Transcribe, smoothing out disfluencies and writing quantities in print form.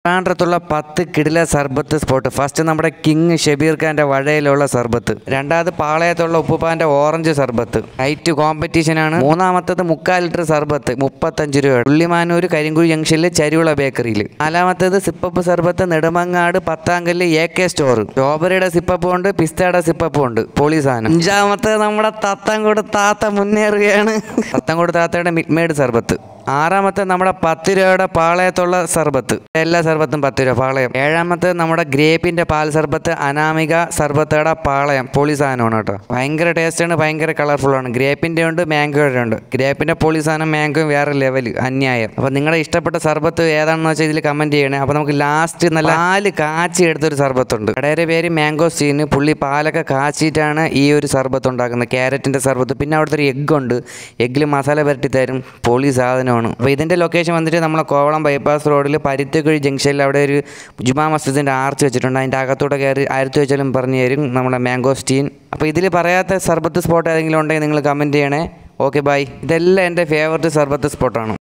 ട്രിവാൻഡ്രത്തുള്ള 10 കിടില സർബത്ത് spot. First നമ്മുടെ കിങ് ഷബീർ ഖാൻ്റെ വഴയിലുള്ള സർബത്ത്. രണ്ടാമത് പാളയത്തുള്ള ഉപ്പുപ്പാൻ്റെ ഓറഞ്ച് സർബത്ത്. ഹൈറ്റ് കോമ്പറ്റീഷനാണ്. മൂന്നാമത്തത് 3/4 ലിറ്റർ സർബത്ത് 35 രൂപ. പുള്ളിമാനൂർ കരിങ്കുഴി ജംഗ്ഷനിൽ ചരിവുള ബേക്കറിയിൽ. നാലാമത്തത് സിപ്പപ്പ് സർബത്ത് നെടുമങ്ങാട് പത്താങ്കല്ല് AK സ്റ്റോർ. സ്ട്രോബെറിയുടെ സിപ്പപ്പും ഉണ്ട്, പിസ്തയുടെ സിപ്പപ്പും ഉണ്ട്. പൊളി സാധനം. അഞ്ചാമത്തത് നമ്മുടെ തത്തങ്കോട് താത്ത മുന്നേറുകയാണ്. തത്തങ്കോട് താത്തയുടെ മിഡ്മേഡ് സർബത്ത്. ആറാമത്തെ നമ്മുടെ 10 രൂപയുടെ പാളയത്തുള്ള സർബത്ത്. എല്ലാ സർബത്തും 10 രൂപ പാളയം. ഏഴാമത്തെ നമ്മുടെ ഗ്രേപ്പിൻ്റെ പാൽ സർബത്ത് അനാമിക സർബത്തയുടെ പാളയം. പൊളി സാധനമാണ് കേട്ടോ. ഭയങ്കര ടേസ്റ്റാണ്, ഭയങ്കര കളർഫുള്ളാണ്. ഗ്രേപ്പിൻ്റെ ഉണ്ട്, മാംഗോയുടെ ഉണ്ട്. ഗ്രേപ്പിൻ്റെ പൊളി സാധനം, മാംഗോ വേറെ ലെവൽ, അന്യായം. അപ്പോൾ നിങ്ങളുടെ ഇഷ്ടപ്പെട്ട സർബത്ത് ഏതാണെന്ന് വെച്ചാൽ ഇതിൽ കമൻറ്റ് ചെയ്യണേ. അപ്പോൾ നമുക്ക് ലാസ്റ്റ് നല്ല പാല് കാച്ചി എടുത്തൊരു സർബത്തുണ്ട്. കടയുടെ പേര് മാംഗോ സ്റ്റീന്. പുള്ളി പാലൊക്കെ കാച്ചിട്ടാണ് ഈ ഒരു സർബത്ത് ഉണ്ടാക്കുന്നത്. ക്യാരറ്റിൻ്റെ സർബത്ത്. പിന്നെ അവിടുത്തെ ഒരു എഗ്ഗ് ഉണ്ട്. എഗ്ഗിൽ മസാല പുരട്ടി തരും. പൊളി സാധനം. അപ്പോൾ ഇതിൻ്റെ ലൊക്കേഷൻ വന്നിട്ട് നമ്മളെ കോവളം ബൈപ്പാസ് റോഡിൽ പരുത്തിക്കുഴി ജംഗ്ഷനിൽ അവിടെ ഒരു ജുമാ മസ്ജിദിൻ്റെ ആർച്ച് വെച്ചിട്ടുണ്ട്. അതിൻ്റെ അകത്തൂടെ കയറി ആയിരത്തി വെച്ചാലും പറഞ്ഞു തരും നമ്മുടെ മാംഗോ സ്റ്റീൻ. അപ്പോൾ ഇതിൽ പറയാത്ത സർബത്ത് സ്പോട്ട് ഏതെങ്കിലും ഉണ്ടെങ്കിൽ നിങ്ങൾ കമൻറ്റ് ചെയ്യണേ. Okay bye. ഇതെല്ലാം എൻ്റെ ഫേവററ്റ് സർബത്ത് സ്പോട്ടാണ്.